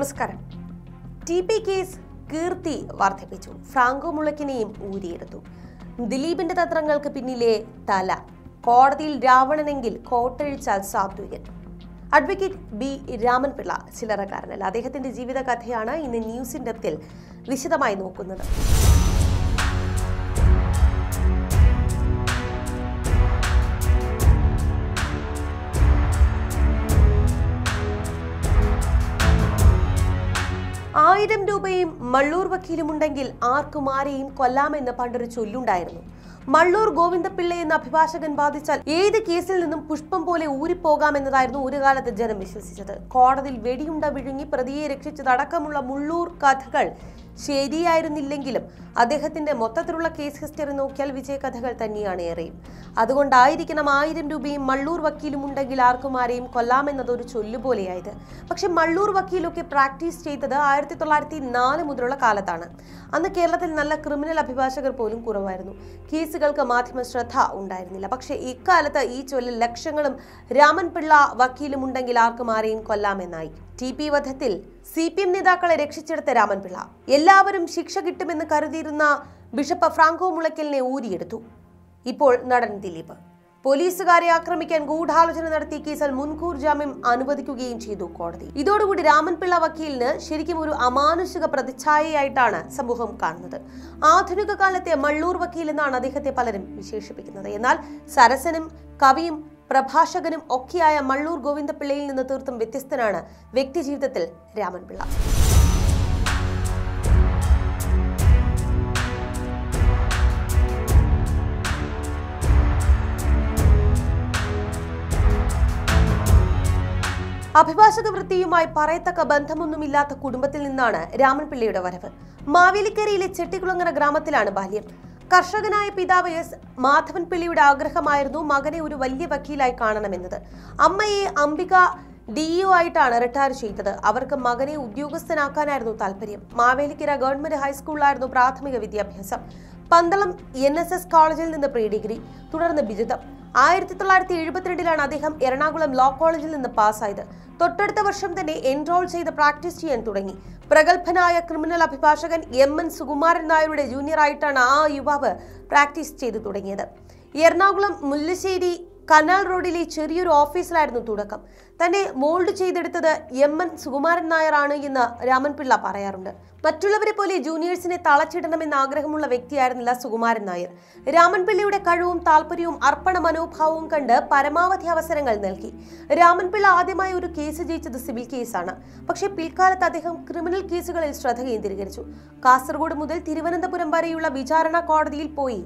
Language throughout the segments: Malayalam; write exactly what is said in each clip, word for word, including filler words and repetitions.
നമസ്കാരം. ടി പി കേസ് കീർത്തി വർദ്ധിപ്പിച്ചു. ഫ്രാങ്കോ മുളയ്ക്കിനെയും ഊരിയെടുത്തു. ദിലീപിന്റെ തന്ത്രങ്ങൾക്ക് പിന്നിലെ തല. കോടതിയിൽ രാവണനെങ്കിൽ കോട്ടഴിച്ചാൽ സാത്വികൻ. അഡ്വക്കേറ്റ് ബി രാമൻപിള്ള ചില്ലറക്കാരനല്ല. അദ്ദേഹത്തിന്റെ ജീവിത കഥയാണ് ഇന്ന് ന്യൂസ് ഇൻ ഡെപ്തിൽ വിശദമായി നോക്കുന്നത്. ആയിരം രൂപയും മള്ളൂർ വക്കീലുമുണ്ടെങ്കിൽ ആർക്കും ആരെയും കൊല്ലാമെന്ന് പണ്ടൊരു ചൊല്ലുണ്ടായിരുന്നു. മള്ളൂർ ഗോവിന്ദപിള്ള എന്ന അഭിഭാഷകൻ വാദിച്ചാൽ ഏത് കേസിൽ നിന്നും പുഷ്പം പോലെ ഊരിപ്പോകാമെന്നതായിരുന്നു ഒരു കാലത്ത് ജനം വിശ്വസിച്ചത്. കോടതിയിൽ വെടിയുണ്ട വിഴുങ്ങി പ്രതിയെ രക്ഷിച്ചതടക്കമുള്ള മുള്ളൂർ കഥകൾ ശരിയായിരുന്നില്ലെങ്കിലും അദ്ദേഹത്തിന്റെ മൊത്തത്തിലുള്ള കേസ് ഹിസ്റ്ററി നോക്കിയാൽ വിജയകഥകൾ തന്നെയാണ് ഏറെയും. അതുകൊണ്ടായിരിക്കണം ആയിരം രൂപയും മള്ളൂർ വക്കീലും ഉണ്ടെങ്കിൽ ആർക്കും ആരെയും കൊല്ലാമെന്നതൊരു ചൊല്ലുപോലെയായത്. പക്ഷെ മള്ളൂർ വക്കീലൊക്കെ പ്രാക്ടീസ് ചെയ്തത് ആയിരത്തി തൊള്ളായിരത്തി നാല് മുതലുള്ള കാലത്താണ്. അന്ന് കേരളത്തിൽ നല്ല ക്രിമിനൽ അഭിഭാഷകർ പോലും കുറവായിരുന്നു. കേസുകൾക്ക് മാധ്യമ ശ്രദ്ധ ഉണ്ടായിരുന്നില്ല. പക്ഷെ ഇക്കാലത്ത് ഈ ചൊല്ലിൽ ലക്ഷങ്ങളും രാമൻപിള്ള വക്കീലും ഉണ്ടെങ്കിൽ ആർക്കും ആരെയും കൊല്ലാമെന്നായി. ടി പി വധത്തിൽ സി പി എം നേതാക്കളെ രക്ഷിച്ചെടുത്ത രാമൻപിള്ള എല്ലാവരും ശിക്ഷ കിട്ടുമെന്ന് കരുതിയിരുന്ന ബിഷപ്പ് ഫ്രാങ്കോ മുളയ്ക്കലിനെ ഊരിയെടുത്തു. ഇപ്പോൾ നടൻ ദിലീപ് പോലീസുകാരെ ആക്രമിക്കാൻ ഗൂഢാലോചന നടത്തിയ കേസിൽ മുൻകൂർ ജാമ്യം അനുവദിക്കുകയും ചെയ്തു കോടതി. ഇതോടുകൂടി രാമൻപിള്ള വക്കീലിന് ശരിക്കും ഒരു അമാനുഷിക പ്രതിച്ഛായയായിട്ടാണ് സമൂഹം കാണുന്നത്. ആധുനിക കാലത്തെ മള്ളൂർ വക്കീൽ എന്നാണ് അദ്ദേഹത്തെ പലരും വിശേഷിപ്പിക്കുന്നത്. എന്നാൽ സരസനും കവിയും പ്രഭാഷകനും ഒക്കെയായ മള്ളൂർ ഗോവിന്ദപിള്ളയിൽ നിന്ന് തീർത്തും വ്യത്യസ്തനാണ് വ്യക്തിജീവിതത്തിൽ രാമൻപിള്ള. അഭിഭാഷക വൃത്തിയുമായി പറയത്തക്ക ബന്ധമൊന്നുമില്ലാത്ത കുടുംബത്തിൽ നിന്നാണ് രാമൻപിള്ളയുടെ വരവ്. മാവേലിക്കരയിലെ ചെട്ടികുളങ്ങര ഗ്രാമത്തിലാണ് ബാല്യം. കർഷകനായ പിതാവ് എസ് മാധവൻ പിള്ളയുടെ ആഗ്രഹമായിരുന്നു മകനെ ഒരു വലിയ വക്കീലായി കാണണമെന്നത്. അമ്മയെ അംബിക ഡിഇഒ ആയിട്ടാണ് റിട്ടയർ ചെയ്തത്. അവർക്ക് മകനെ ഉദ്യോഗസ്ഥനാക്കാനായിരുന്നു താല്പര്യം. മാവേലിക്കര ഗവൺമെന്റ് ഹൈസ്കൂളിലായിരുന്നു പ്രാഥമിക വിദ്യാഭ്യാസം. പന്തളം എൻ എസ് എസ് കോളേജിൽ നിന്ന് പ്രീ ഡിഗ്രി, തുടർന്ന് ബിരുദം. ആയിരത്തി തൊള്ളായിരത്തി എഴുപത്തിരണ്ടിലാണ് അദ്ദേഹം എറണാകുളം ലോ കോളേജിൽ നിന്ന് പാസ്സായത്. തൊട്ടടുത്ത വർഷം തന്നെ എൻറോൾ ചെയ്ത് പ്രാക്ടീസ് ചെയ്യാൻ തുടങ്ങി. പ്രഗത്ഭനായ ക്രിമിനൽ അഭിഭാഷകൻ എം എൻ സുകുമാരൻ നായരുടെ ജൂനിയറായിട്ടാണ് ആ യുവാവ് പ്രാക്ടീസ് ചെയ്തു തുടങ്ങിയത്. എറണാകുളം മുല്ലശ്ശേരി കനാൽ റോഡിലെ ചെറിയൊരു ഓഫീസിലായിരുന്നു തുടക്കം. തന്നെ മോൾഡ് ചെയ്തെടുത്തത് എം എൻ സുകുമാരൻ നായരാണ് എന്ന് രാമൻപിള്ള പറയാറുണ്ട്. മറ്റുള്ളവരെ പോലെ ജൂനിയേഴ്സിനെ തളച്ചിടണമെന്ന ആഗ്രഹമുള്ള വ്യക്തിയായിരുന്നില്ല സുകുമാരൻ നായർ. രാമൻപിള്ളയുടെ കഴിവും താല്പര്യവും അർപ്പണ മനോഭാവവും കണ്ട് പരമാവധി അവസരങ്ങൾ നൽകി. രാമൻപിള്ള ആദ്യമായി ഒരു കേസ് ജയിച്ചത് സിവിൽ കേസാണ്. പക്ഷേ പിൽക്കാലത്ത് അദ്ദേഹം ക്രിമിനൽ കേസുകളിൽ ശ്രദ്ധ കേന്ദ്രീകരിച്ചു. കാസർഗോഡ് മുതൽ തിരുവനന്തപുരം വരെയുള്ള വിചാരണ കോടതിയിൽ പോയി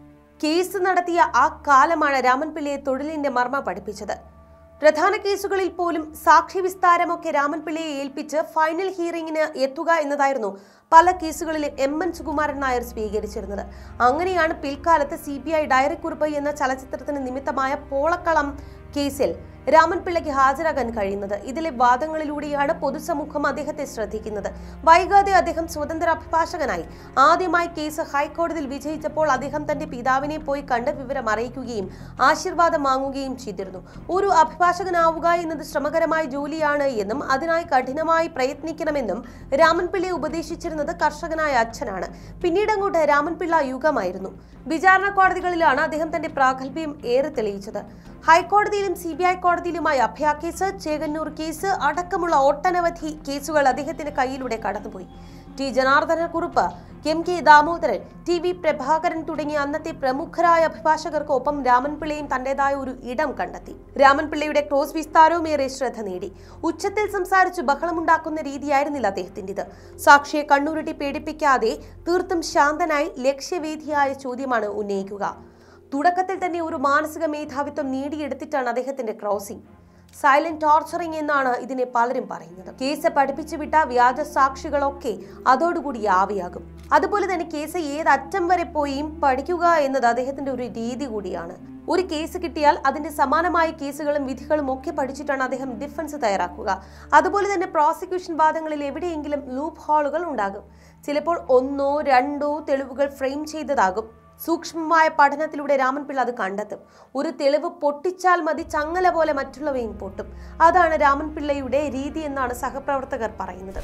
കേസ് നടത്തിയ ആ കാലമാണ് രാമൻപിള്ളയെ തൊഴിലിന്റെ മർമ്മ പഠിപ്പിച്ചത്. പ്രധാന കേസുകളിൽ പോലും സാക്ഷി വിസ്താരമൊക്കെ രാമൻപിള്ളയെ ഏൽപ്പിച്ച് ഫൈനൽ ഹിയറിംഗിന് എത്തുക എന്നതായിരുന്നു പല കേസുകളിലും എം എൻ സുകുമാരൻ നായർ സ്വീകരിച്ചിരുന്നത്. അങ്ങനെയാണ് പിൽക്കാലത്ത് സി ബി ഐ ഡയറിക്കുറിപ്പ് എന്ന ചലച്ചിത്രത്തിന് നിമിത്തമായ പോളക്കളം കേസിൽ രാമൻപിള്ളയ്ക്ക് ഹാജരാകാൻ കഴിയുന്നത്. ഇതിലെ വാദങ്ങളിലൂടെയാണ് പൊതുസമൂഹം അദ്ദേഹത്തെ ശ്രദ്ധിക്കുന്നത്. വൈകാതെ അദ്ദേഹം സ്വതന്ത്ര അഭിഭാഷകനായി. ആദ്യമായി കേസ് ഹൈക്കോടതിയിൽ വിജയിച്ചപ്പോൾ അദ്ദേഹം തന്റെ പിതാവിനെ പോയി കണ്ട് വിവരം അറിയിക്കുകയും ആശീർവാദം വാങ്ങുകയും ചെയ്തിരുന്നു. ഒരു അഭിഭാഷകനാവുക എന്നത് ശ്രമകരമായ ജോലിയാണ് എന്നും അതിനായി കഠിനമായി പ്രയത്നിക്കണമെന്നും രാമൻപിള്ളയെ ഉപദേശിച്ചിരുന്നത് കർഷകനായ അച്ഛനാണ്. പിന്നീട് അങ്ങോട്ട് രാമൻപിള്ള യുഗമായിരുന്നു. വിചാരണ കോടതികളിലാണ് അദ്ദേഹം തന്റെ പ്രാഗൽഭ്യം ഏറെ തെളിയിച്ചത്. ഹൈക്കോടതിയിലും സി ബി ഐ കോടതിയിലുമായി അഭയ കേസ്, ചേകന്നൂർ കേസ് അടക്കമുള്ള ഒട്ടനവധി കേസുകൾ അദ്ദേഹത്തിന്റെ കയ്യിലൂടെ കടന്നുപോയി. T Janardhanakurup, M K Damodaran, T V Prabhakaran തുടങ്ങിയ അന്നത്തെ പ്രമുഖരായ അഭിഭാഷകർക്കൊപ്പം രാമൻപിള്ളയും തന്റേതായ ഒരു ഇടം കണ്ടെത്തി. രാമൻപിള്ളയുടെ ക്രോസ് വിസ്താരവും ഏറെ ശ്രദ്ധ നേടി. ഉച്ചത്തിൽ സംസാരിച്ചു ബഹളമുണ്ടാക്കുന്ന രീതിയായിരുന്നില്ല അദ്ദേഹത്തിൻ്റെത്. സാക്ഷിയെ കണ്ണുരുട്ടി പേടിപ്പിക്കാതെ തീർത്തും ശാന്തനായി ലക്ഷ്യവേദിയായ ചോദ്യമാണ് ഉന്നയിക്കുക. തുടക്കത്തിൽ തന്നെ ഒരു മാനസിക മേധാവിത്വം നേടിയെടുത്തിട്ടാണ് അദ്ദേഹത്തിന്റെ ക്രോസിംഗ്. സൈലന്റ് ടോർച്ചറിംഗ് എന്നാണ് ഇതിനെ പലരും പറയുന്നത്. കേസ് പഠിപ്പിച്ചു വിട്ട വ്യാജ സാക്ഷികളൊക്കെ അതോടുകൂടി ആവിയാകും. അതുപോലെ തന്നെ കേസ് ഏതറ്റം വരെ പോയും പഠിക്കുക എന്നത് അദ്ദേഹത്തിന്റെ ഒരു രീതി കൂടിയാണ്. ഒരു കേസ് കിട്ടിയാൽ അതിന്റെ സമാനമായ കേസുകളും വിധികളും ഒക്കെ പഠിച്ചിട്ടാണ് അദ്ദേഹം ഡിഫൻസ് തയ്യാറാക്കുക. അതുപോലെ തന്നെ പ്രോസിക്യൂഷൻ വാദങ്ങളിൽ എവിടെയെങ്കിലും ലൂപ്പ് ഹോളുകൾ ഉണ്ടാകും. ചിലപ്പോൾ ഒന്നോ രണ്ടോ തെളിവുകൾ ഫ്രെയിം ചെയ്തതാകും. സൂക്ഷ്മമായ പഠനത്തിലൂടെ രാമൻപിള്ള അത് കണ്ടെത്തും. ഒരു തെളിവ് പൊട്ടിച്ചാൽ മതി, ചങ്ങല പോലെ മറ്റുള്ളവയും പൊട്ടും. അതാണ് രാമൻപിള്ളയുടെ രീതി എന്നാണ് സഹപ്രവർത്തകർ പറയുന്നത്.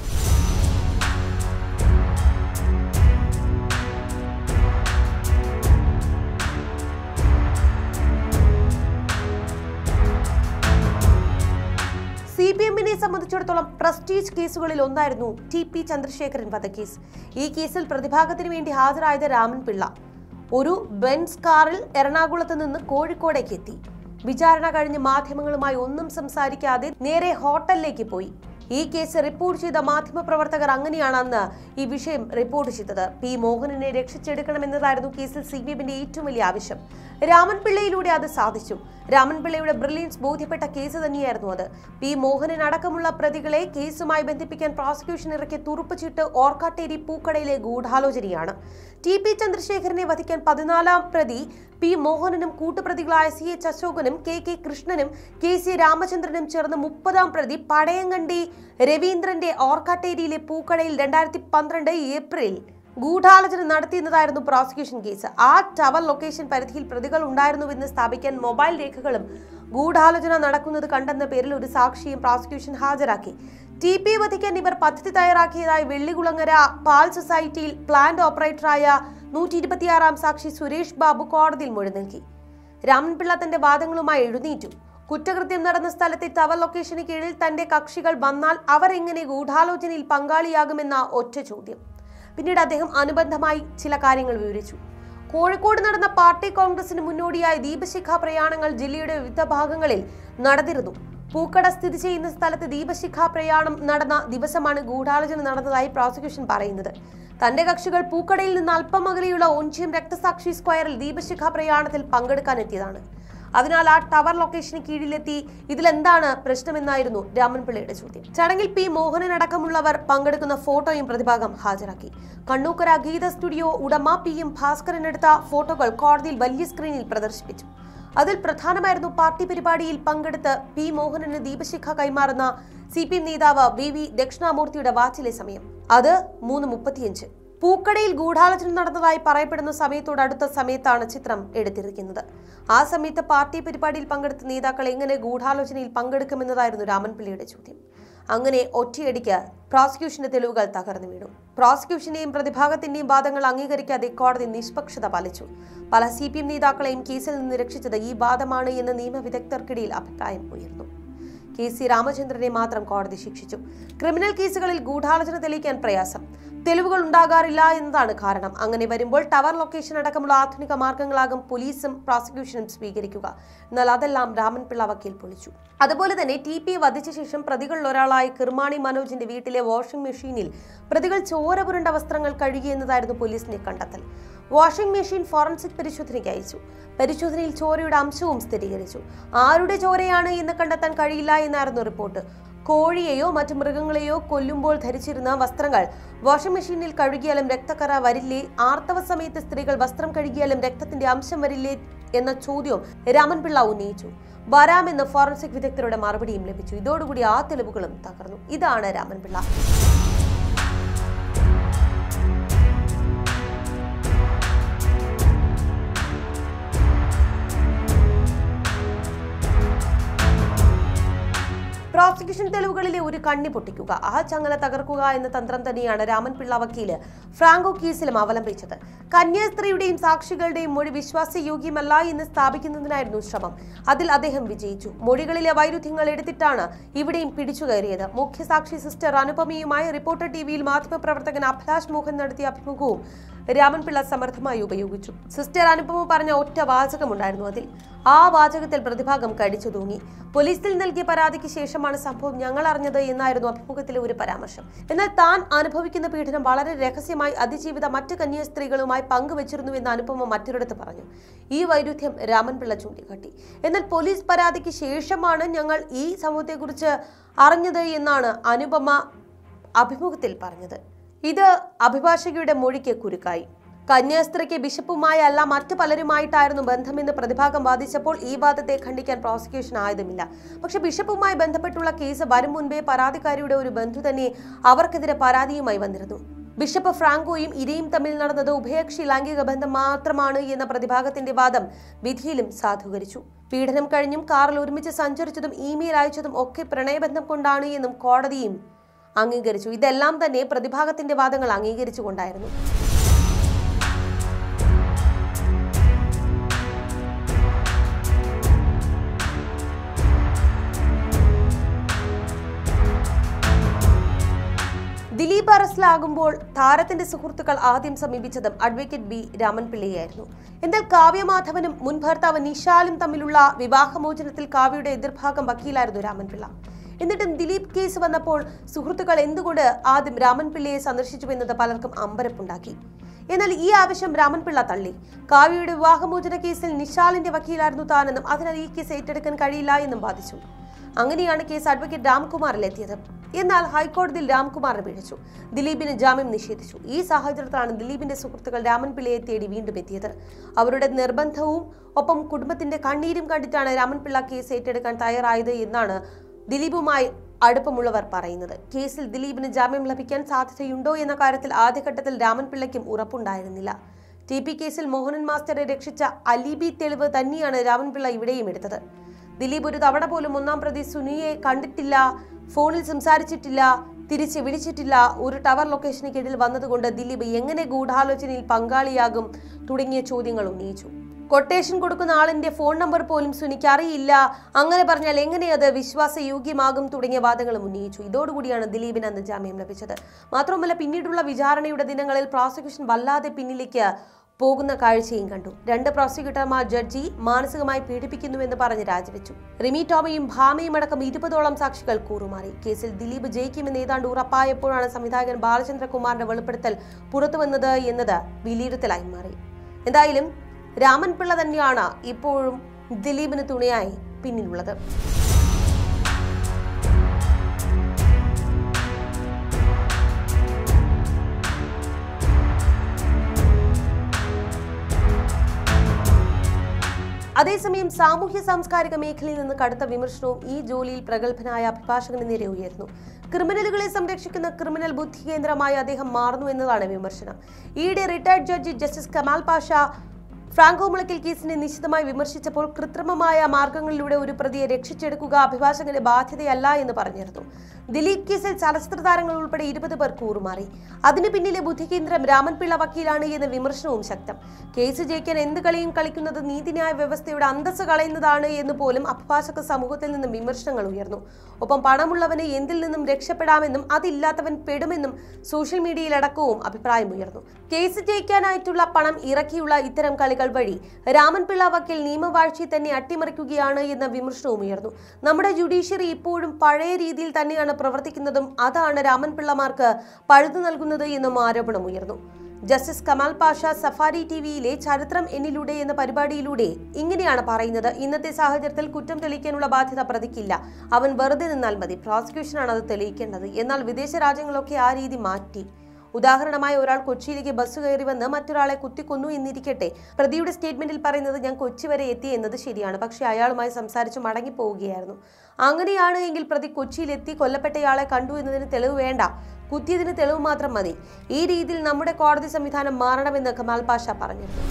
സി പി എമ്മിനെ സംബന്ധിച്ചിടത്തോളം പ്രസ്റ്റീജ് കേസുകളിൽ ഒന്നായിരുന്നു ടി പി ചന്ദ്രശേഖരൻ വധക്കേസ്. ഈ കേസിൽ പ്രതിഭാഗത്തിന് വേണ്ടി ഹാജരായത് രാമൻപിള്ള ഒരു ബെൻസ് കാറിൽ എറണാകുളത്ത് നിന്ന് കോഴിക്കോടേക്ക് എത്തി. വിചാരണ കഴിഞ്ഞ് മാധ്യമങ്ങളുമായി ഒന്നും സംസാരിക്കാതെ നേരെ ഹോട്ടലിലേക്ക് പോയി. ഈ കേസ് റിപ്പോർട്ട് ചെയ്ത മാധ്യമപ്രവർത്തകർ അങ്ങനെയാണ് അന്ന് ഈ വിഷയം റിപ്പോർട്ട് ചെയ്തത്. പി മോഹനനെ രക്ഷിച്ചെടുക്കണമെന്നതായിരുന്നു കേസിൽ സി പി എമ്മിന്റെ ഏറ്റവും വലിയ ആവശ്യം. രാമൻപിള്ളയിലൂടെ അത് സാധിച്ചു. രാമൻപിള്ളയുടെ ബ്രില്യൻസ് ബോധ്യപ്പെട്ട കേസ് തന്നെയായിരുന്നു അത്. പി മോഹനൻ അടക്കമുള്ള പ്രതികളെ കേസുമായി ബന്ധിപ്പിക്കാൻ പ്രോസിക്യൂഷൻ ഇറക്കിയ തുറുപ്പുചീട്ട് ഓർക്കാട്ടേരി പൂക്കടയിലെ ഗൂഢാലോചനയാണ്. ടി പി ചന്ദ്രശേഖരനെ വധിക്കാൻ പതിനാലാം പ്രതി പി മോഹനനും കൂട്ടുപ്രതികളായ സി എച്ച് അശോകനും കെ കെ കൃഷ്ണനും കെ സി രാമചന്ദ്രനും ചേർന്ന് മുപ്പതാം പ്രതി പടയങ്കണ്ടി രവീന്ദ്രന്റെ ഓർക്കാട്ടേരിയിലെ പൂക്കടയിൽ രണ്ടായിരത്തി പന്ത്രണ്ട് ഏപ്രിൽ ഗൂഢാലോചന നടത്തിയെന്നതായിരുന്നു പ്രോസിക്യൂഷൻ കേസ്. ആ ടവർ ലൊക്കേഷൻ പരിധിയിൽ പ്രതികൾ ഉണ്ടായിരുന്നുവെന്ന് സ്ഥാപിക്കാൻ മൊബൈൽ രേഖകളും ഗൂഢാലോചന നടക്കുന്നത് കണ്ടെന്ന പേരിൽ ഒരു സാക്ഷിയും പ്രോസിക്യൂഷൻ ഹാജരാക്കി. ടി പി വധിക്കാൻ ഇവർ പദ്ധതി തയ്യാറാക്കിയതായി വെള്ളികുളങ്ങര പാൽ സൊസൈറ്റിയിൽ പ്ലാന്റ് ഓപ്പറേറ്ററായ നൂറ്റി ഇരുപത്തിയാറാം സാക്ഷി സുരേഷ് ബാബു കോടതിയിൽ മൊഴി നൽകി. രാമൻപിള്ള തന്റെ വാദങ്ങളുമായി എഴുന്നേറ്റു. കുറ്റകൃത്യം നടന്ന സ്ഥലത്തെ ടവർ ലൊക്കേഷന് കീഴിൽ തന്റെ കക്ഷികൾ വന്നാൽ അവർ എങ്ങനെ ഗൂഢാലോചനയിൽ പങ്കാളിയാകുമെന്ന ഒറ്റ ചോദ്യം. പിന്നീട് അദ്ദേഹം അനുബന്ധമായി ചില കാര്യങ്ങൾ വിവരിച്ചു. കോഴിക്കോട് നടന്ന പാർട്ടി കോൺഗ്രസിന് മുന്നോടിയായി ദീപശിഖ പ്രയാണങ്ങൾ ജില്ലയുടെ വിവിധ ഭാഗങ്ങളിൽ നടന്നിരുന്നു. പൂക്കട സ്ഥിതി ചെയ്യുന്ന സ്ഥലത്ത് ദീപശിഖ പ്രയാണം നടന്ന ദിവസമാണ് ഗൂഢാലോചന നടന്നതായി പ്രോസിക്യൂഷൻ പറയുന്നത്. തന്റെ കക്ഷികൾ പൂക്കടയിൽ നിന്ന് അല്പം അകലെയുള്ള ഒഞ്ചിയം രക്തസാക്ഷി സ്ക്വയറിൽ ദീപശിഖ പ്രയാണത്തിൽ പങ്കെടുക്കാനെത്തിയതാണ്. അതിനാൽ ആ ടവർ ലൊക്കേഷന് കീഴിലെത്തി ഇതിലെന്താണ് പ്രശ്നമെന്നായിരുന്നു രാമൻപിള്ളയുടെ ചോദ്യം. ചടങ്ങിൽ പി മോഹനൻ അടക്കമുള്ളവർ പങ്കെടുക്കുന്ന ഫോട്ടോയും പ്രതിഭാഗം ഹാജരാക്കി. കണ്ണൂക്കര ഗീത സ്റ്റുഡിയോ ഉടമ പി എം ഭാസ്കരൻ എടുത്ത ഫോട്ടോകൾ കോടതിയിൽ വലിയ സ്ക്രീനിൽ പ്രദർശിപ്പിച്ചു. അതിൽ പ്രധാനമായിരുന്നു പാർട്ടി പരിപാടിയിൽ പങ്കെടുത്ത് പി മോഹനന് ദീപശിഖ കൈമാറുന്ന സി പി എം നേതാവ് വി വി ദക്ഷിണാമൂർത്തിയുടെ വാച്ചിലെ സമയം. അത് മൂന്ന് മുപ്പത്തിയഞ്ച്. പൂക്കടയിൽ ഗൂഢാലോചന നടന്നതായി പറയപ്പെടുന്ന സമയത്തോട് അടുത്ത സമയത്താണ് ചിത്രം എടുത്തിരിക്കുന്നത്. ആ സമയത്ത് പാർട്ടി പരിപാടിയിൽ പങ്കെടുത്ത നേതാക്കൾ എങ്ങനെ ഗൂഢാലോചനയിൽ പങ്കെടുക്കുമെന്നതായിരുന്നു രാമൻപിള്ളയുടെ ചോദ്യം. അങ്ങനെ ഒറ്റയടിക്ക് പ്രോസിക്യൂഷന്റെ തെളിവുകൾ തകർന്നു വീണു. പ്രോസിക്യൂഷന്റെയും പ്രതിഭാഗത്തിന്റെയും വാദങ്ങൾ അംഗീകരിക്കാതെ കോടതി നിഷ്പക്ഷത പാലിച്ചു. പല സി പി എം നേതാക്കളെയും കേസിൽ നിന്ന് രക്ഷിച്ചത് ഈ വാദമാണ് എന്ന് നിയമവിദഗ്ധർക്കിടയിൽ അഭിപ്രായം ഉയർന്നു. കെ സി രാമചന്ദ്രനെ മാത്രം കോടതി ശിക്ഷിച്ചു. ക്രിമിനൽ കേസുകളിൽ ഗൂഢാലോചന തെളിയിക്കാൻ പ്രയാസം, തെളിവുകൾ ഉണ്ടാകാറില്ല എന്നതാണ് കാരണം. അങ്ങനെ വരുമ്പോൾ ടവർ ലൊക്കേഷൻ അടക്കമുള്ള ആധുനിക മാർഗങ്ങളാകും പോലീസും പ്രോസിക്യൂഷനും സ്വീകരിക്കുക. എന്നാൽ അതെല്ലാം രാമൻപിള്ള വക്കീൽ പൊളിച്ചു. അതുപോലെ തന്നെ ടി പി വധിച്ച ശേഷം പ്രതികളിൽ ഒരാളായ കിർമാണി മനോജിന്റെ വീട്ടിലെ വാഷിംഗ് മെഷീനിൽ പ്രതികൾ ചോര പുരണ്ട വസ്ത്രങ്ങൾ കഴുകിയെന്നതായിരുന്നു പോലീസിന്റെ കണ്ടെത്തൽ. വാഷിംഗ് മെഷീൻ ഫോറൻസിക് പരിശോധനയ്ക്ക് അയച്ചു. പരിശോധനയിൽ ചോരയുടെ അംശവും സ്ഥിരീകരിച്ചു. ആരുടെ ചോരയാണ് എന്ന് കണ്ടെത്താൻ കഴിയില്ല എന്നായിരുന്നു റിപ്പോർട്ട്. കോഴിയെയോ മറ്റു മൃഗങ്ങളെയോ കൊല്ലുമ്പോൾ ധരിച്ചിരുന്ന വസ്ത്രങ്ങൾ വാഷിംഗ് മെഷീനിൽ കഴുകിയാലും രക്തക്കറ വരില്ലേ? ആർത്തവ സമയത്ത് സ്ത്രീകൾ വസ്ത്രം കഴുകിയാലും രക്തത്തിന്റെ അംശം വരില്ലേ എന്ന ചോദ്യവും രാമൻപിള്ള ഉന്നയിച്ചു. വരാമെന്ന് ഫോറൻസിക് വിദഗ്ധരുടെ മറുപടിയും ലഭിച്ചു. ഇതോടുകൂടി ആ തെളിവുകളും തകർന്നു. ഇതാണ് രാമൻപിള്ള. പ്രോസിക്യൂഷൻ തെളിവുകളിലെ ഒരു കണ്ണി പൊട്ടിക്കുക, ആ ചങ്ങല തകർക്കുക എന്ന തന്ത്രം തന്നെയാണ് രാമൻപിള്ള വക്കീല് ഫ്രാങ്കോ കേസിലും അവലംബിച്ചത്. കന്യാസ്ത്രീയുടെയും സാക്ഷികളുടെയും മൊഴി വിശ്വാസയോഗ്യമല്ല എന്ന് സ്ഥാപിക്കുന്നതിനായിരുന്നു ശ്രമം. അതിൽ അദ്ദേഹം വിജയിച്ചു. മൊഴികളിലെ വൈരുദ്ധ്യങ്ങൾ എടുത്തിട്ടാണ് ഇവിടെയും പിടിച്ചുകയറിയത്. മുഖ്യസാക്ഷി സിസ്റ്റർ അനുപമയുമായി റിപ്പോർട്ടർ ടിവിയിൽ മാധ്യമപ്രവർത്തകൻ അഭിലാഷ് മോഹൻ നടത്തിയ അഭിമുഖവും രാമൻപിള്ള സമർത്ഥമായി ഉപയോഗിച്ചു. സിസ്റ്റർ അനുപമ പറഞ്ഞ ഒറ്റ വാചകമുണ്ടായിരുന്നു അതിൽ. ആ വാചകത്തിൽ പ്രതിഭാഗം കടിച്ചു തൂങ്ങി. പോലീസിൽ നൽകിയ പരാതിക്ക് ശേഷമാണ് സംഭവം ഞങ്ങൾ അറിഞ്ഞത് എന്നായിരുന്നു അഭിമുഖത്തിലെ ഒരു പരാമർശം. എന്നാൽ താൻ അനുഭവിക്കുന്ന പീഡനം വളരെ രഹസ്യമായി അതിജീവിത മറ്റ് കന്യാസ്ത്രീകളുമായി പങ്കുവച്ചിരുന്നുവെന്ന് അനുപമ മറ്റൊരിടത്ത് പറഞ്ഞു. ഈ വൈരുദ്ധ്യം രാമൻപിള്ള ചൂണ്ടിക്കാട്ടി. എന്നാൽ പോലീസ് പരാതിക്ക് ശേഷമാണ് ഞങ്ങൾ ഈ സംഭവത്തെക്കുറിച്ച് അറിഞ്ഞത് എന്നാണ് അനുപമ അഭിമുഖത്തിൽ പറഞ്ഞത്. ഇത് അഭിഭാഷകയുടെ മൊഴിക്ക് കുരുക്കായി. കന്യാസ്ത്രീക്ക് ബിഷപ്പുമായി അല്ല മറ്റു പലരുമായിട്ടായിരുന്നു ബന്ധമെന്ന് പ്രതിഭാഗം വാദിച്ചപ്പോൾ ഈ വാദത്തെ ഖണ്ഡിക്കാൻ പ്രോസിക്യൂഷൻ ആയതുമില്ല. പക്ഷെ ബിഷപ്പുമായി ബന്ധപ്പെട്ടുള്ള കേസ് വരും മുൻപേ പരാതിക്കാരിയുടെ ഒരു ബന്ധു തന്നെ അവർക്കെതിരെ പരാതിയുമായി വന്നിരുന്നു. ബിഷപ്പ് ഫ്രാങ്കോയും ഇരയും തമ്മിൽ നടന്നത് ഉഭയകക്ഷി ലൈംഗിക ബന്ധം മാത്രമാണ് എന്ന പ്രതിഭാഗത്തിന്റെ വാദം വിധിയിലും സാധൂകരിച്ചു. പീഡനം കഴിഞ്ഞും കാറിൽ ഒരുമിച്ച് സഞ്ചരിച്ചതും ഇമെയിൽ അയച്ചതും ഒക്കെ പ്രണയബന്ധം കൊണ്ടാണ് എന്നും കോടതിയും അംഗീകരിച്ചു. ഇതെല്ലാം തന്നെ പ്രതിഭാഗത്തിന്റെ വാദങ്ങൾ അംഗീകരിച്ചുകൊണ്ടായിരുന്നു. ദിലീപ് അറസ്റ്റിലാകുമ്പോൾ താരത്തിന്റെ സുഹൃത്തുക്കൾ ആദ്യം സമീപിച്ചതും അഡ്വക്കേറ്റ് ബി രാമൻപിള്ളയായിരുന്നു. എന്നാൽ കാവ്യമാധവനും മുൻ ഭർത്താവ് നിഷാലും തമ്മിലുള്ള വിവാഹമോചനത്തിൽ കാവ്യയുടെ എതിർഭാഗം വക്കീലായിരുന്നു രാമൻപിള്ള. എന്നിട്ടും ദിലീപ് കേസ് വന്നപ്പോൾ സുഹൃത്തുക്കൾ എന്തുകൊണ്ട് ആദ്യം രാമൻപിള്ളയെ സന്ദർശിച്ചുവെന്നത് പലർക്കും അമ്പരപ്പുണ്ടാക്കി. എന്നാൽ ഈ ആവശ്യം രാമൻപിള്ള തള്ളി. കാവ്യയുടെ വിവാഹമോചന കേസിൽ നിഷാലിന്റെ വക്കീലായിരുന്നു താനെന്നും അതിനാൽ ഈ കേസ് ഏറ്റെടുക്കാൻ കഴിയില്ല എന്നും വാദിച്ചു. അങ്ങനെയാണ് കേസ് അഡ്വക്കേറ്റ് രാംകുമാറിലെത്തിയത്. എന്നാൽ ഹൈക്കോടതിയിൽ രാംകുമാറിനെ പിഴച്ചു. ദിലീപിന് ജാമ്യം നിഷേധിച്ചു. ഈ സാഹചര്യത്തിലാണ് ദിലീപിന്റെ സുഹൃത്തുക്കൾ രാമൻപിള്ളയെ തേടി വീണ്ടും എത്തിയത്. അവരുടെ നിർബന്ധവും ഒപ്പം കുടുംബത്തിന്റെ കണ്ണീരും കണ്ടിട്ടാണ് രാമൻപിള്ള കേസ് ഏറ്റെടുക്കാൻ തയ്യാറായത് എന്നാണ് ദിലീപുമായി അടുപ്പമുള്ളവർ പറയുന്നത്. കേസിൽ ദിലീപിന് ജാമ്യം ലഭിക്കാൻ സാധ്യതയുണ്ടോ എന്ന കാര്യത്തിൽ ആദ്യഘട്ടത്തിൽ രാമൻപിള്ളയ്ക്കും ഉറപ്പുണ്ടായിരുന്നില്ല. ടി പി കേസിൽ മോഹനൻ മാസ്റ്ററെ രക്ഷിച്ച അലിബി തെളിവ് തന്നെയാണ് രാമൻപിള്ള ഇവിടെയും എടുത്തത്. ദിലീപ് ഒരു തവണ പോലും ഒന്നാം പ്രതി സുനിയെ കണ്ടിട്ടില്ല, ഫോണിൽ സംസാരിച്ചിട്ടില്ല, തിരിച്ച് വിളിച്ചിട്ടില്ല, ഒരു ടവർ ലൊക്കേഷന് കീഴിൽ വന്നതുകൊണ്ട് ദിലീപ് എങ്ങനെ ഗൂഢാലോചനയിൽ പങ്കാളിയാകും തുടങ്ങിയ ചോദ്യങ്ങൾ ഉന്നയിച്ചു. കൊട്ടേഷൻ കൊടുക്കുന്ന ആളിന്റെ ഫോൺ നമ്പർ പോലും സുനിക്ക് അറിയില്ല, അങ്ങനെ പറഞ്ഞാൽ എങ്ങനെ അത് വിശ്വാസയോഗ്യമാകും തുടങ്ങിയ വാദങ്ങളും ഉന്നയിച്ചു. ഇതോടുകൂടിയാണ് ദിലീപിന് അന്ന് ജാമ്യം ലഭിച്ചത്. മാത്രമല്ല പിന്നീടുള്ള വിചാരണയുടെ ദിനങ്ങളിൽ പ്രോസിക്യൂഷൻ വല്ലാതെ പിന്നിലേക്ക് പോകുന്ന കാഴ്ചയും കണ്ടു. രണ്ട് പ്രോസിക്യൂട്ടർമാർ ജഡ്ജി മാനസികമായി പീഡിപ്പിക്കുന്നുവെന്ന് പറഞ്ഞ് രാജിവെച്ചു. റിമി ടോമിയും ഭാമയും അടക്കം ഇരുപതോളം സാക്ഷികൾ കൂറുമാറി. കേസിൽ ദിലീപ് ജയിക്കുമെന്ന് ഏതാണ്ട് ഉറപ്പായപ്പോഴാണ് സംവിധായകൻ ബാലചന്ദ്രകുമാറിന്റെ വെളിപ്പെടുത്തൽ പുറത്തുവന്നത് എന്നത് വിലയിരുത്തലായി മാറി. എന്തായാലും രാമൻപിള്ള തന്നെയാണ് ഇപ്പോഴും ദിലീപിന് തുണയായി പിന്നിലുള്ളത്. അതേസമയം സാമൂഹ്യ സാംസ്കാരിക മേഖലയിൽ നിന്ന് കടുത്ത വിമർശനവും ഈ ജോലിയിൽ പ്രഗത്ഭനായ അഭിഭാഷകന് നേരെ ഉയർന്നു. ക്രിമിനലുകളെ സംരക്ഷിക്കുന്ന ക്രിമിനൽ ബുദ്ധി കേന്ദ്രമായി അദ്ദേഹം മാറുന്നു എന്നതാണ് വിമർശനം. ഈയിടെ retired judge justice Kamal Pasha Franco Mulakkal കേസിനെ നിശിതമായി വിമർശിച്ചപ്പോൾ കൃത്രിമമായ മാർഗങ്ങളിലൂടെ ഒരു പ്രതിയെ രക്ഷിച്ചെടുക്കുക അഭിഭാഷകന്റെ ബാധ്യതയല്ല എന്ന് പറഞ്ഞിരുന്നു. ദിലീപ് കേസിൽ ചലച്ചിത്ര താരങ്ങൾ ഉൾപ്പെടെ ഇരുപത് പേർ കൂറുമാറി. അതിനു പിന്നിലെ ബുദ്ധികേന്ദ്രം രാമൻപിള്ള വക്കീലാണ് എന്ന വിമർശനവും ശക്തം. കേസ് ജയിക്കാൻ എന്ത് കളിയും കളിക്കുന്നത് നീതിന്യായ വ്യവസ്ഥയുടെ അന്തസ്സ് കളയുന്നതാണ് എന്ന് പോലും അഭിഭാഷക സമൂഹത്തിൽ നിന്നും വിമർശനങ്ങൾ ഉയർന്നു. ഒപ്പം പണമുള്ളവന് എന്തിൽ നിന്നും രക്ഷപ്പെടാമെന്നും അതില്ലാത്തവൻ പെടുമെന്നും സോഷ്യൽ മീഡിയയിലടക്കവും അഭിപ്രായമുയർന്നു. കേസ് ജയിക്കാനായിട്ടുള്ള പണം ഇറക്കിയുള്ള ഇത്തരം കളികൾ വഴി രാമൻപിള്ള വക്കീൽ നിയമവാഴ്ചയെ തന്നെ അട്ടിമറിക്കുകയാണ് എന്ന വിമർശനവും ഉയർന്നു. നമ്മുടെ ജുഡീഷ്യറി ഇപ്പോഴും പഴയ രീതിയിൽ തന്നെയാണ് പ്രവർത്തിക്കുന്നതും അതാണ് രാമൻപിള്ളമാർക്ക് പഴുതു നൽകുന്നത് എന്നും ആരോപണമുയർന്നു. Justice Kamal Pasha safari TV ചരിത്രം എന്നിലൂടെ എന്ന പരിപാടിയിലൂടെ ഇങ്ങനെയാണ് പറയുന്നത്: ഇന്നത്തെ സാഹചര്യത്തിൽ കുറ്റം തെളിയിക്കാനുള്ള ബാധ്യത പ്രതിക്കില്ല, അവൻ വെറുതെ നിന്നാൽ മതി, പ്രോസിക്യൂഷനാണ് അത് തെളിയിക്കേണ്ടത്. എന്നാൽ വിദേശ രാജ്യങ്ങളൊക്കെ ആ രീതി മാറ്റി. ഉദാഹരണമായി ഒരാൾ കൊച്ചിയിലേക്ക് ബസ് കയറി വന്ന് മറ്റൊരാളെ കുത്തിക്കൊന്നു എന്നിരിക്കട്ടെ, പ്രതിയുടെ സ്റ്റേറ്റ്മെന്റിൽ പറയുന്നത് ഞാൻ കൊച്ചി വരെ എത്തി എന്നത് ശരിയാണ്, പക്ഷേ അയാളുമായി സംസാരിച്ച് മടങ്ങിപ്പോവുകയായിരുന്നു. അങ്ങനെയാണ് എങ്കിൽ പ്രതി കൊച്ചിയിലെത്തി കൊല്ലപ്പെട്ടയാളെ കണ്ടു എന്നതിന് തെളിവ് വേണ്ട, കുത്തിയതിന് തെളിവ് മാത്രം മതി. ഈ രീതിയിൽ നമ്മുടെ കോടതി സംവിധാനം മാറണമെന്ന് കമാൽ പാഷ പറഞ്ഞിരുന്നു.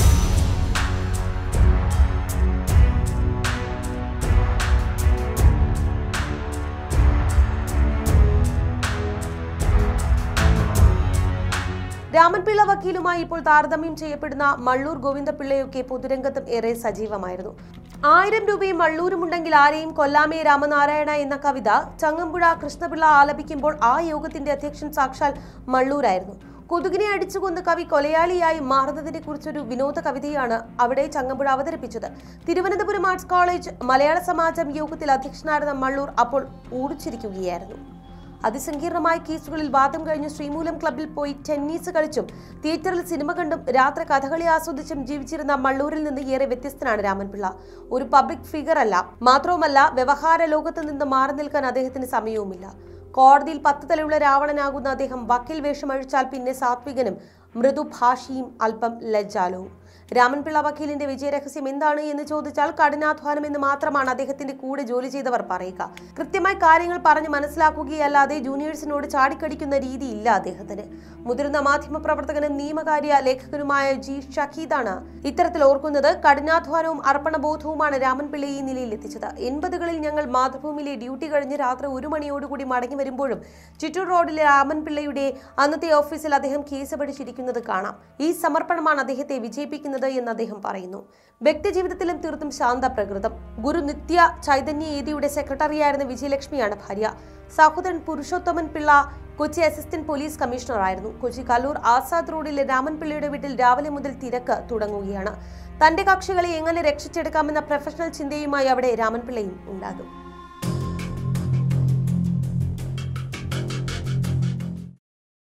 രാമൻപിള്ള വക്കീലുമായി ഇപ്പോൾ താരതമ്യം ചെയ്യപ്പെടുന്ന മള്ളൂർ ഗോവിന്ദപിള്ളയൊക്കെ പൊതുരംഗത്തും ഏറെ സജീവമായിരുന്നു. ആയിരം രൂപയും മള്ളൂരുമുണ്ടെങ്കിൽ ആരെയും കൊല്ലാമേ രാമനാരായണ എന്ന കവിത ചങ്ങമ്പുഴ കൃഷ്ണപിള്ള ആലപിക്കുമ്പോൾ ആ യോഗത്തിന്റെ അധ്യക്ഷൻ സാക്ഷാൽ മള്ളൂരായിരുന്നു. കൊതുകിനെ അടിച്ചുകൊന്ന് കവി കൊലയാളിയായി മാറുന്നതിനെ കുറിച്ചൊരു വിനോദ കവിതയാണ് അവിടെ ചങ്ങമ്പുഴ അവതരിപ്പിച്ചത്. തിരുവനന്തപുരം ആർട്സ് കോളേജ് മലയാള സമാജം യോഗത്തിൽ അധ്യക്ഷനായിരുന്ന മള്ളൂർ അപ്പോൾ ഊടിച്ചിരിക്കുകയായിരുന്നു. അതിസങ്കീർണമായ കേസുകളിൽ വാദം കഴിഞ്ഞ് ശ്രീമൂലം ക്ലബിൽ പോയി ടെന്നീസ് കളിച്ചും തിയേറ്ററിൽ സിനിമ കണ്ടും രാത്രി കഥകളി ആസ്വദിച്ചും ജീവിച്ചിരുന്ന മള്ളൂരിൽ നിന്ന് ഏറെ വ്യത്യസ്തനാണ് രാമൻപിള്ള. ഒരു പബ്ലിക് ഫിഗർ അല്ല, മാത്രവുമല്ല വ്യവഹാര ലോകത്ത് നിന്ന് മാറി നിൽക്കാൻ അദ്ദേഹത്തിന് സമയവുമില്ല. കോടതിയിൽ പത്ത് തലയുള്ള രാവണനാകുന്ന അദ്ദേഹം വക്കീൽ വേഷമഴിച്ചാൽ പിന്നെ സാത്വികനും മൃദുഭാഷിയും അല്പം ലജ്ജാലവും. രാമൻപിള്ള വക്കീലിന്റെ വിജയരഹസ്യം എന്താണ് എന്ന് ചോദിച്ചാൽ കഠിനാധ്വാനം എന്ന് മാത്രമാണ് അദ്ദേഹത്തിന്റെ കൂടെ ജോലി ചെയ്തവർ പറയുക. കൃത്യമായി കാര്യങ്ങൾ പറഞ്ഞ് മനസ്സിലാക്കുകയല്ലാതെ ജൂനിയേഴ്സിനോട് ചാടിക്കടിക്കുന്ന രീതിയില്ല അദ്ദേഹത്തിന്. മുതിർന്ന മാധ്യമപ്രവർത്തകനും നിയമകാര്യ ലേഖകനുമായ ജി ഷഹീദാണ് ഇത്തരത്തിൽ ഓർക്കുന്നത്. കഠിനാധ്വാനവും അർപ്പണബോധവുമാണ് രാമൻപിള്ളയെ ഈ നിലയിൽ എത്തിച്ചത്. എൺപതുകളിൽ ഞങ്ങൾ മാതൃഭൂമിയിലെ ഡ്യൂട്ടി കഴിഞ്ഞ് രാത്രി ഒരു മണിയോടുകൂടി മടങ്ങി വരുമ്പോഴും ചിറ്റൂർ റോഡിലെ രാമൻപിള്ളയുടെ അന്നത്തെ ഓഫീസിൽ അദ്ദേഹം കേസ് പഠിച്ചിരിക്കുന്നത് കാണാം. ഈ സമർപ്പണമാണ് അദ്ദേഹത്തെ വിജയിപ്പിക്കുന്നത് എന്ന് അദ്ദേഹം പറയുന്നു. വ്യക്തിജീവിതത്തിലും തീർത്തും ശാന്ത പ്രകൃതം. ഗുരു നിത്യ ചൈതന്യയേതിയുടെ സെക്രട്ടറിയായിരുന്ന വിജയലക്ഷ്മിയാണ് ഭാര്യ. സഹോദരൻ പുരുഷോത്തമൻ പിള്ള കൊച്ചി അസിസ്റ്റന്റ് പോലീസ് കമ്മീഷണറായിരുന്നു. കൊച്ചി കല്ലൂർ ആസാദ് റോഡിലെ രാമൻപിള്ളയുടെ വീട്ടിൽ രാവിലെ മുതൽ തിരക്ക് തുടങ്ങുകയാണ്. തന്റെ കക്ഷികളെ എങ്ങനെ രക്ഷിച്ചെടുക്കാമെന്ന പ്രൊഫഷണൽ ചിന്തയുമായി അവിടെ രാമൻപിള്ളയും ഉണ്ടാകും.